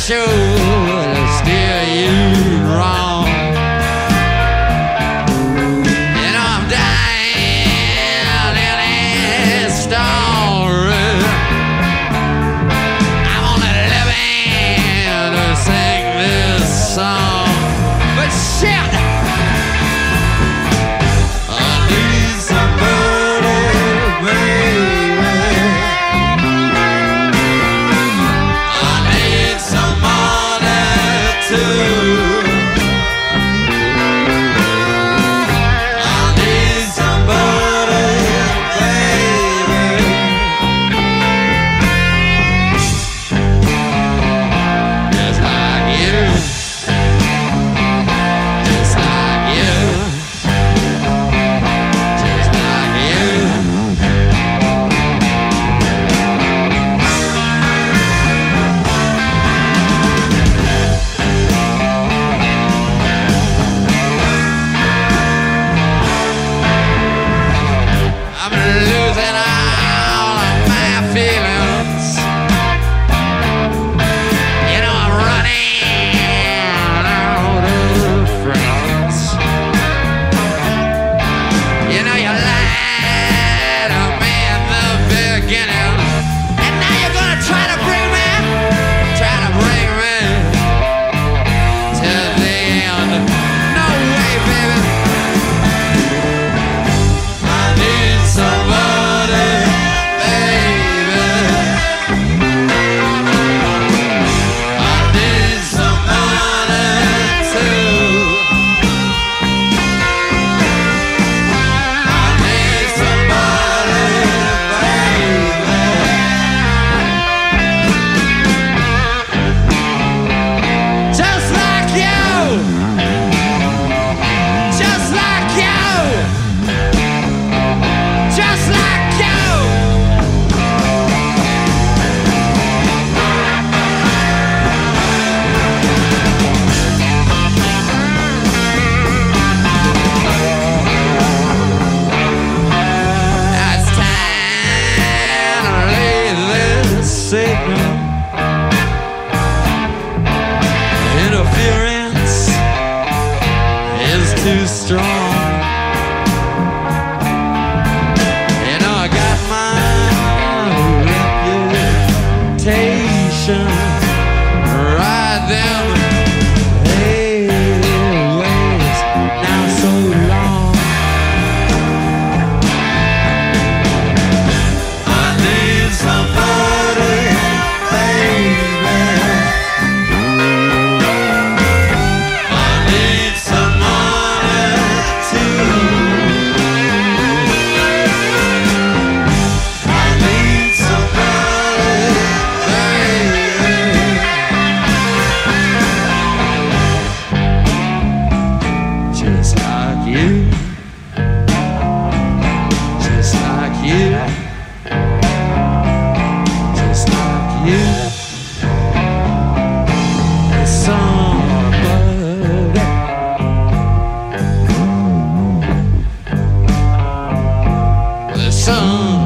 sure to steer you wrong. You know I'm dying in this story. I'm only living to sing this song. But shit, I need somebody, baby. I need somebody too. I need somebody, baby. Just like you. Just like you. Just like you. I'm losing all of my feelings. You know I'm running out of friends. You know you lied to me in the beginning, and now you're gonna try to bring me to the end. No way, baby. I need somebody, baby. I need somebody too. I need somebody, baby. Just like you. Just like you. Just like you. Now it's time to lay this signal. Interference is too strong. You know I got my reputation right them ways now so long. I need somebody, baby. I need somebody too. I need somebody, baby. Just like you. Just like you. Just like you. There's somebody. There's somebody.